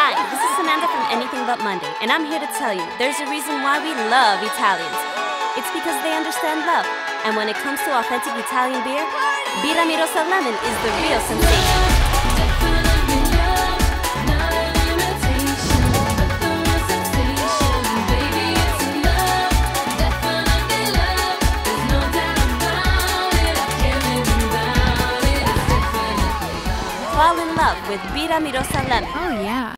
Hi, this is Samanda from Anything But Monday, and I'm here to tell you there's a reason why we love Italians. It's because they understand love, and when it comes to authentic Italian beer, Birra MIROSA Lemon is the real sensation. Fall in love with Birra MIROSA Lemon. Oh yeah.